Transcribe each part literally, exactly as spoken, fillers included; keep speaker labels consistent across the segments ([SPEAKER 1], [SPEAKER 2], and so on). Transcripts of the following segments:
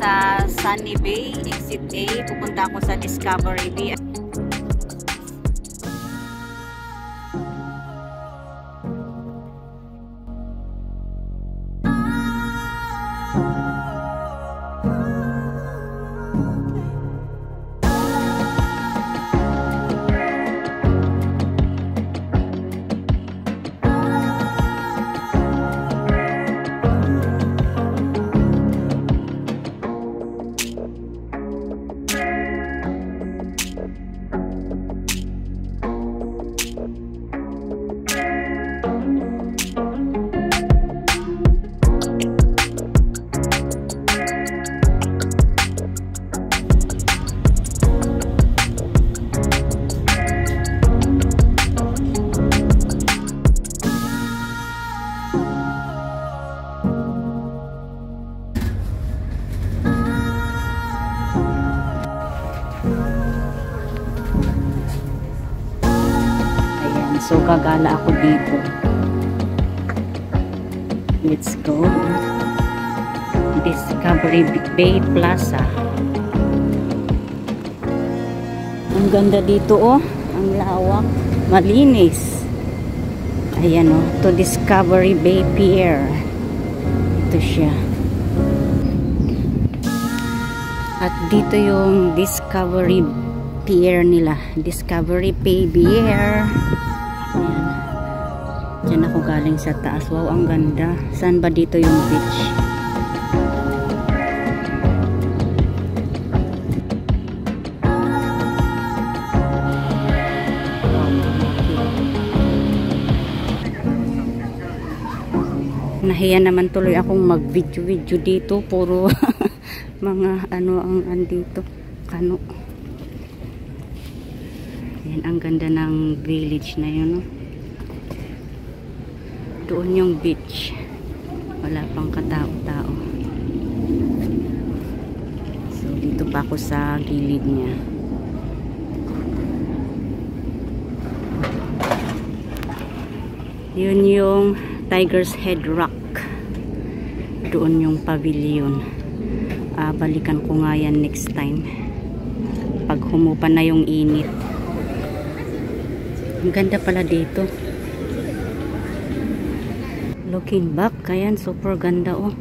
[SPEAKER 1] sa Sunny Bay, Exit A. Pupunta ako sa Discovery Bay. So, gagala ako dito. Let's go. Discovery Bay Plaza. Ang ganda dito, oh. Ang lawak. Malinis. Ayan, oh. To Discovery Bay Pier. Ito siya. At dito yung Discovery Pier nila. Discovery Bay Pier. Diyan ako galing sa taas. Wow, ang ganda. Saan ba dito yung beach? Nahiya naman tuloy akong mag-video-video dito. Puro mga ano ang andito. Kano. Yan, ang ganda ng village na yun, no? Doon yung beach. Wala pang katao-tao. So, dito pa ako sa gilid niya. Yun yung Tiger's Head Rock. Doon yung pavilion. Uh, balikan ko nga yan next time. Pag humupa na yung init. Ang ganda pala dito. Looking back, ayan, super ganda, oh.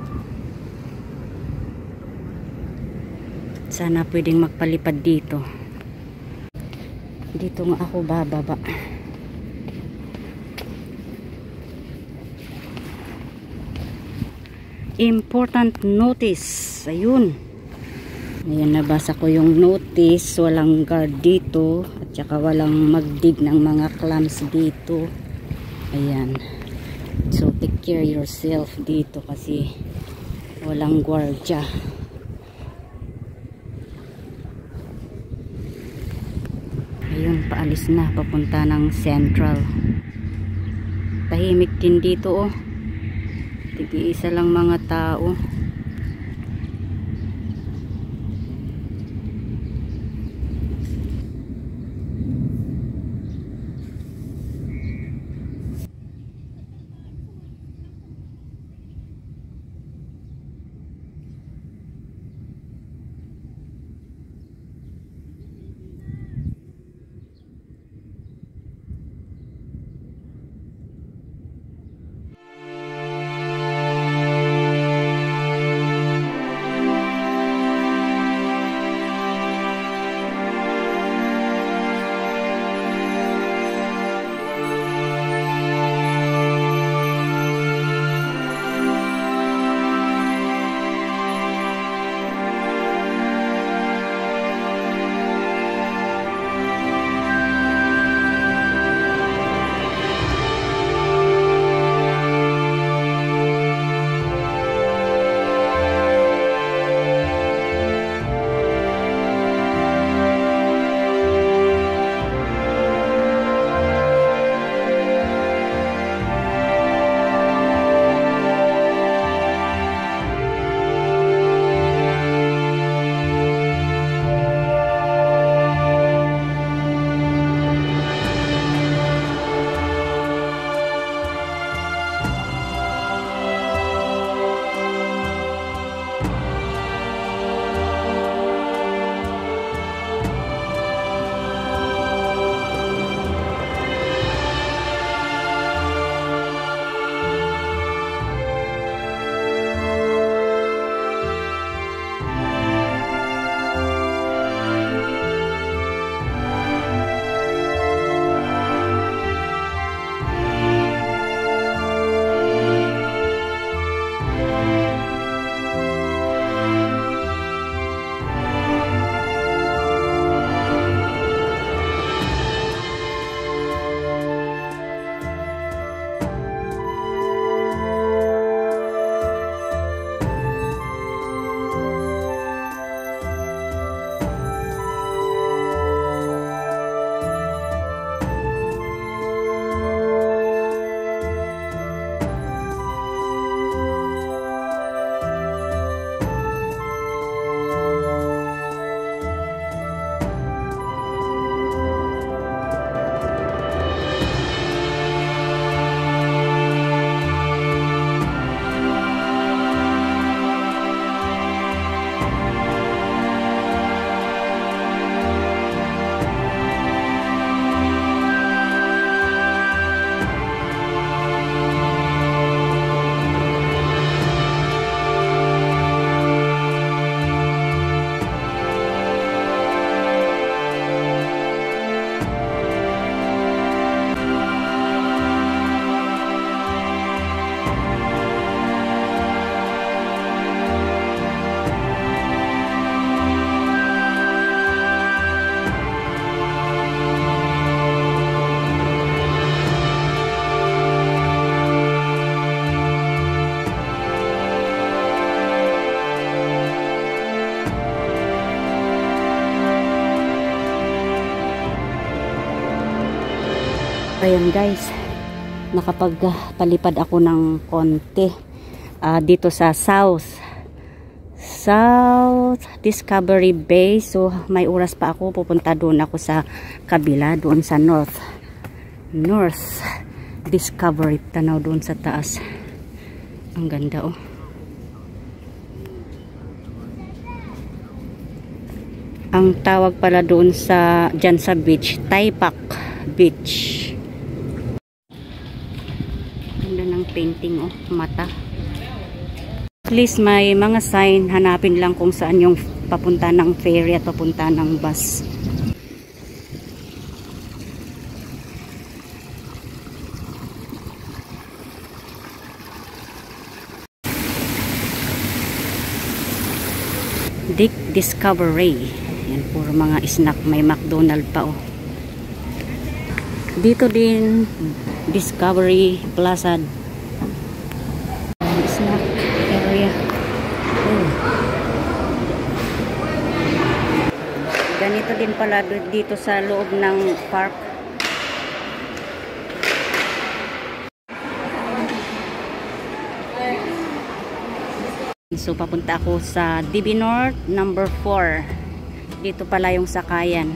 [SPEAKER 1] Sana pwedeng magpalipad dito. Dito nga ako bababa. Important notice. Ayun. Ayan, nabasa ko yung notice. Walang guard dito. At saka walang magdig ng mga clams dito. Ayan. So, take care yourself dito kasi walang gwardya. Ayun, paalis na. Papunta ng Central. Tahimik din dito, oh. Tig-iisa lang mga tao. Ayan guys, nakapagpalipad ako ng konti uh, dito sa South South Discovery Bay. So may oras pa ako, pupunta doon ako sa kabila, doon sa North North Discovery. Tanaw doon sa taas, ang ganda oh. Ang tawag pala doon sa dyan sa beach, Taipak Beach. Ganda ng painting oh, mata. At least may mga sign, hanapin lang kung saan yung papunta ng ferry at papunta ng bus. Dick Discovery. Yan, puro mga snack, may McDonald pa oh. Dito din Discovery Plaza, snack area. Oh. Ganito din pala dito sa loob ng park. So papunta ako sa D B North number four. Dito pala yung sakayan.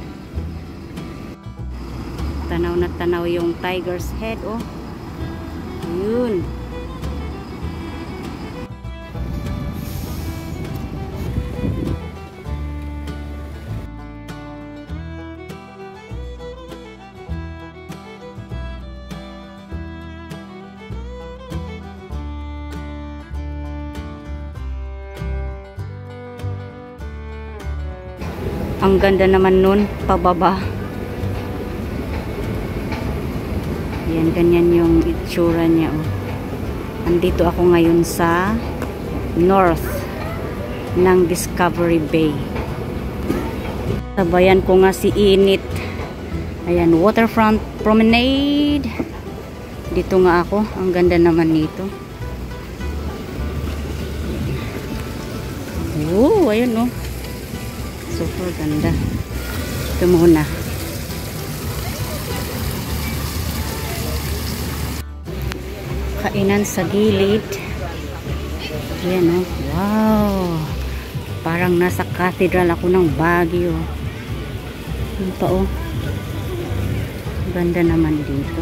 [SPEAKER 1] Tanaw na tanaw yung Tiger's Head oh. Yun. Ang ganda naman nun pababa. Yan, ganyan yung itsura niya oh. Andito ako ngayon sa north ng Discovery Bay. Sabayan ko nga si init. Ayan, waterfront promenade. Dito nga ako, ang ganda naman nito. Oh, ayun oh, super ganda. Ito muna. Kainan sa gilid. Ayan oh. Wow, parang nasa cathedral ako ng Baguio. Yun pa oh, ganda naman dito.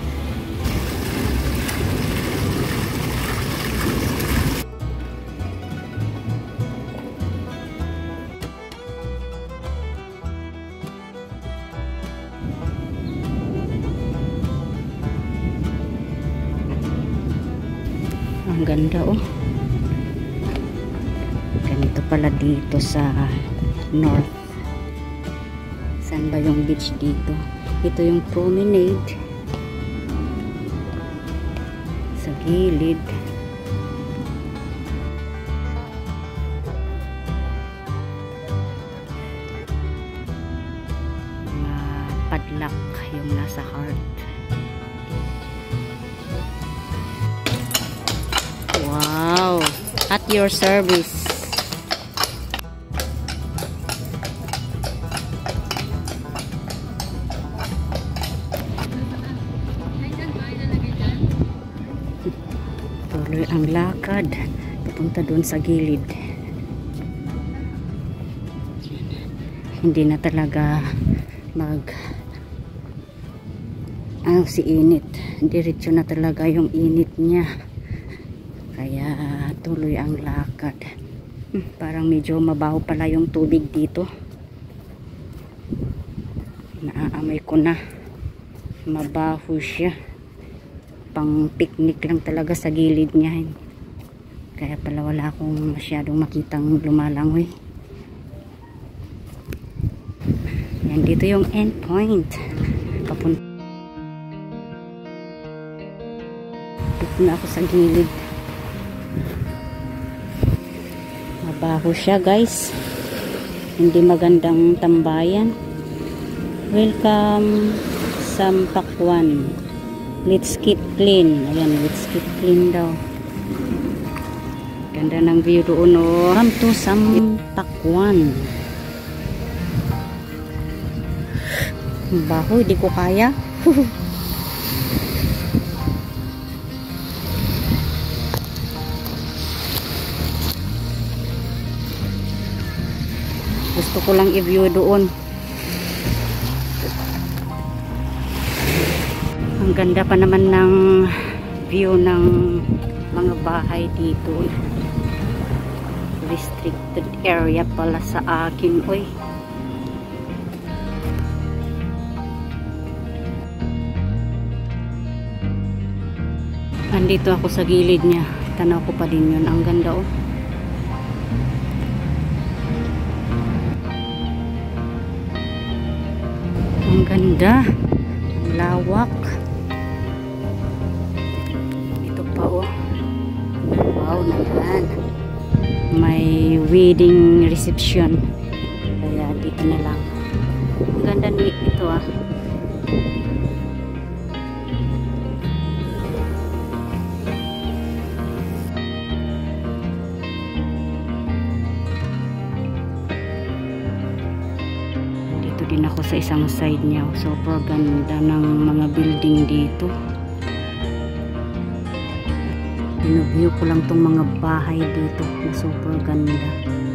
[SPEAKER 1] Ang ganda oh. Ganito pala dito sa north. Saan ba yung beach dito? Ito yung promenade sa gilid. Mga padlock yung nasa heart. Wow, at your service. Tuloy ang lakad papunta doon sa gilid. Hindi na talaga mag ano si init. Diretso na talaga yung init niya. Kaya tuloy ang lakad. Hmm, parang medyo mabaho pala yung tubig dito. Naaamoy ko na. Mabaho siya. Pang picnic lang talaga sa gilid niya. Kaya pala wala akong masyadong makitang lumalangoy. Yan, dito yung end point. Papunta. Dito na ako sa gilid. Mabaho siya guys, hindi magandang tambayan. Welcome Sampakwan, let's keep clean. Ayan, let's keep clean daw. Ganda ng view doon oh. Welcome to Sampakwan. Baho, hindi ko kaya. gusto ko lang i-view doon. Ang ganda pa naman ng view ng mga bahay dito. Restricted area pala sa akin. Oy. Andito ako sa gilid niya. Tanaw ko pa din yun. Ang ganda oh. Ang ganda. Ang lawak. Ito pa oh. Wow naman. May wedding reception. Kaya dito na lang. Ang ganda nito ah. Din ako sa isang side niya. Super ganda ng mga building dito. Pinuview ko lang tong mga bahay dito na super ganda.